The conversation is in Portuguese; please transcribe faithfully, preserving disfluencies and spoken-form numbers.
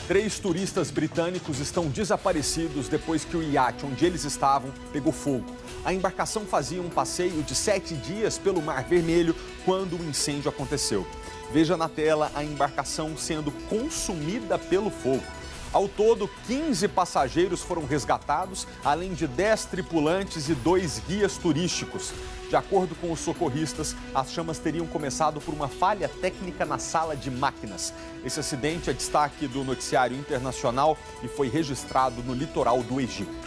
Três turistas britânicos estão desaparecidos depois que o iate onde eles estavam pegou fogo. A embarcação fazia um passeio de sete dias pelo Mar Vermelho quando o incêndio aconteceu. Veja na tela a embarcação sendo consumida pelo fogo. Ao todo, quinze passageiros foram resgatados, além de dez tripulantes e dois guias turísticos. De acordo com os socorristas, as chamas teriam começado por uma falha técnica na sala de máquinas. Esse acidente é destaque do noticiário internacional e foi registrado no litoral do Egito.